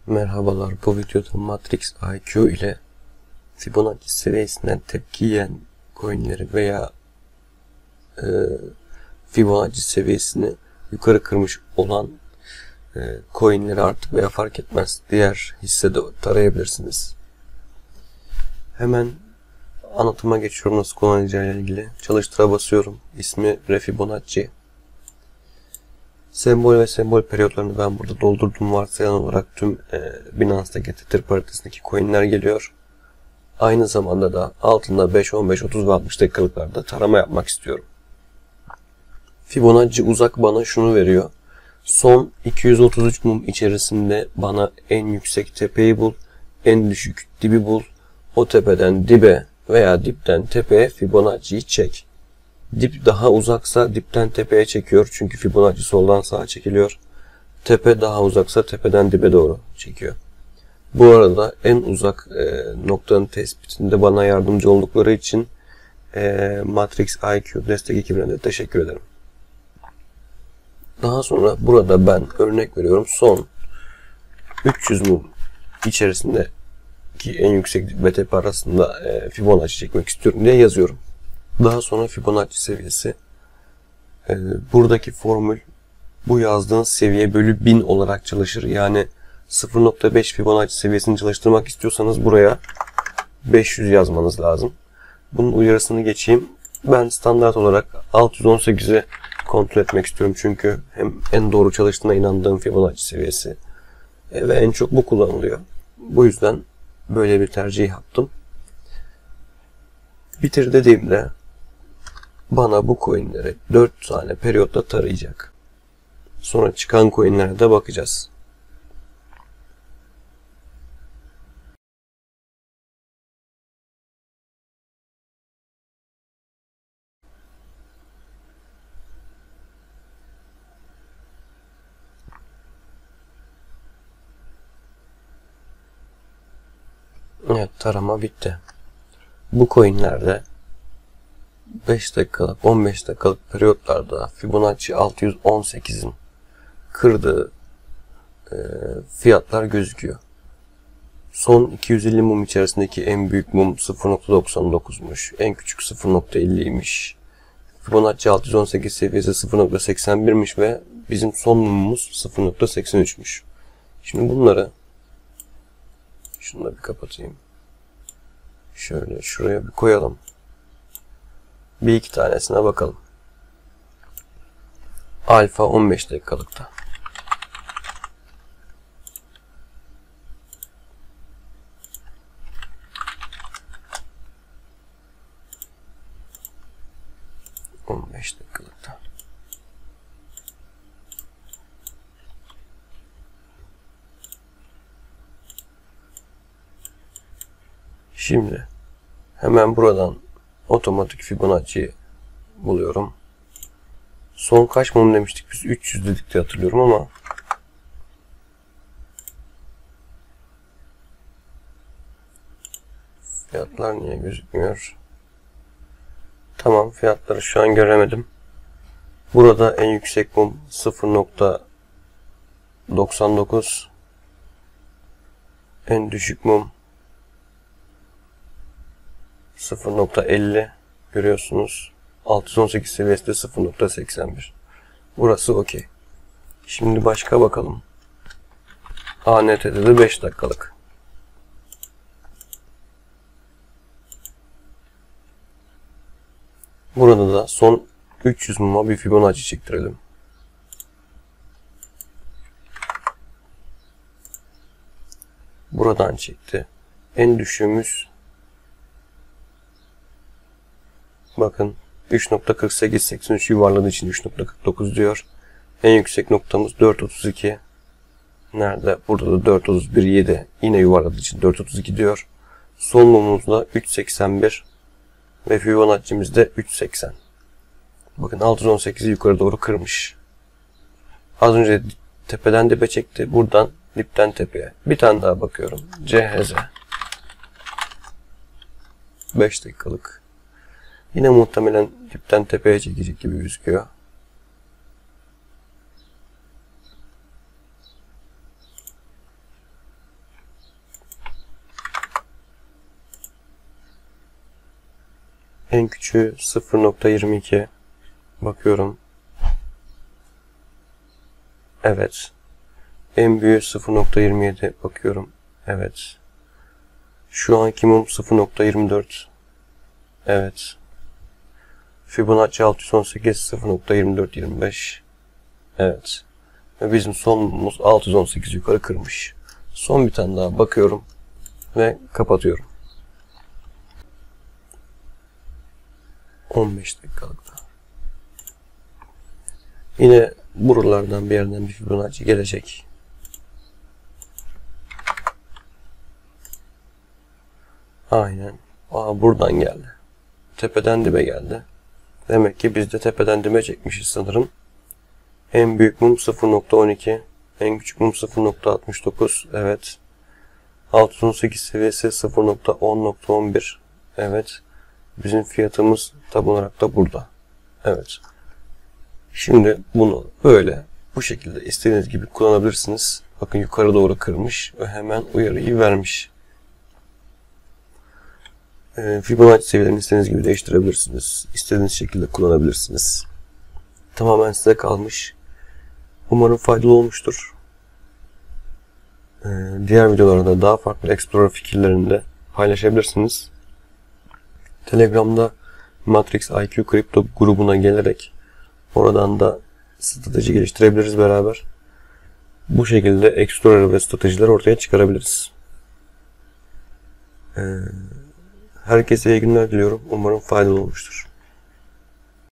Merhabalar, bu videoda Matrix IQ ile Fibonacci seviyesinden tepki yiyen coinleri veya Fibonacci seviyesini yukarı kırmış olan coinleri artık veya fark etmez diğer hissede tarayabilirsiniz. Hemen anlatıma geçiyorum nasıl kullanacağıyla ilgili. Çalıştıra basıyorum. İsmi Refibonacci. Sembol ve sembol periyotlarını ben burada doldurdum. Varsayılan olarak tüm Binance'daki Tether paritesindeki coinler geliyor. Aynı zamanda da altında 5, 15, 30 ve 60 dakikalıklarda tarama yapmak istiyorum. Fibonacci uzak bana şunu veriyor. Son 233 mum içerisinde bana en yüksek tepeyi bul, en düşük dibi bul. O tepeden dibe veya dipten tepeye Fibonacci'yi çek. Dip daha uzaksa dipten tepeye çekiyor. Çünkü Fibonacci soldan sağa çekiliyor. Tepe daha uzaksa tepeden dibe doğru çekiyor. Bu arada en uzak noktanın tespitinde bana yardımcı oldukları için Matrix IQ destek ekibine de teşekkür ederim. Daha sonra burada ben örnek veriyorum. Son 300 mum içerisindeki en yüksek dip ve tepe arasında Fibonacci çekmek istiyorum diye yazıyorum. Daha sonra Fibonacci seviyesi. Buradaki formül bu yazdığın seviye bölü 1000 olarak çalışır. Yani 0.5 Fibonacci seviyesini çalıştırmak istiyorsanız buraya 500 yazmanız lazım. Bunun uyarısını geçeyim. Ben standart olarak 618'i kontrol etmek istiyorum. Çünkü hem en doğru çalıştığına inandığım Fibonacci seviyesi ve en çok bu kullanılıyor. Bu yüzden böyle bir tercih yaptım. Bitir dediğimde bana bu coinleri 4 tane periyotta tarayacak. Sonra çıkan coinlere de bakacağız. Evet, tarama bitti. Bu coinlerde 5 dakikalık, 15 dakikalık periyotlarda Fibonacci 618'in kırdığı fiyatlar gözüküyor. Son 250 mum içerisindeki en büyük mum 0.99'muş. En küçük 0.50'ymiş. Fibonacci 618 seviyesi 0.81'miş ve bizim son mumumuz 0.83'müş. Şimdi bunları şunu da bir kapatayım. Şöyle şuraya bir koyalım. Bir iki tanesine bakalım. Alfa 15 dakikalıkta. dakikalıkta. Şimdi hemen buradan otomatik Fibonacci'yi buluyorum. Son kaç mum demiştik biz? 300 dedik diye hatırlıyorum ama fiyatlar niye gözükmüyor? Tamam, fiyatları şu an göremedim. Burada en yüksek mum 0.99, en düşük mum 0.50 görüyorsunuz. 618 seviyesi de 0.81. Burası okey. Şimdi başka bakalım. ANT'de de 5 dakikalık. Burada da son 300 muma bir Fibonacci çektirelim. Buradan çekti. En düşüğümüz bakın 3.4883 yuvarladığı için 3.49 diyor. En yüksek noktamız 4.32. Nerede? Burada da 4.31.7. Yine yuvarladığı için 4.32 diyor. Son mumumuz da 3.81 ve Fibonacci'miz de 3.80. Bakın 618'i yukarı doğru kırmış. Az önce tepeden dibe çekti. Buradan dipten tepeye. Bir tane daha bakıyorum. CHZ. 5 dakikalık. Yine muhtemelen dipten tepeye çekecek gibi gözüküyor. En küçüğü 0.22. Bakıyorum. Evet. En büyüğü 0.27. Bakıyorum. Evet. Şu anki mum 0.24. Evet. Fibonacci 618 0.2425. Evet. Ve bizim son mumumuz 618 yukarı kırmış. Son bir tane daha bakıyorum ve kapatıyorum. 15 dakikalık daha. Yine buralardan bir yerden bir Fibonacci gelecek. Aynen. Buradan geldi. Tepeden dibe geldi. Demek ki biz de tepeden dibe çekmişiz sanırım. En büyük mum 0.12. En küçük mum 0.69. Evet. 618 seviyesi 0.10.11. Evet. Bizim fiyatımız tam olarak da burada. Evet. Şimdi bunu böyle bu şekilde istediğiniz gibi kullanabilirsiniz. Bakın yukarı doğru kırmış ve hemen uyarıyı vermiş. Fibonacci seviyelerini istediğiniz gibi değiştirebilirsiniz. İstediğiniz şekilde kullanabilirsiniz. Tamamen size kalmış. Umarım faydalı olmuştur. Diğer videolarda daha farklı Explorer fikirlerini de paylaşabilirsiniz. Telegram'da Matrix IQ Kripto grubuna gelerek oradan da strateji geliştirebiliriz beraber. Bu şekilde Explorer ve stratejiler ortaya çıkarabiliriz. Herkese iyi günler diliyorum. Umarım faydalı olmuştur.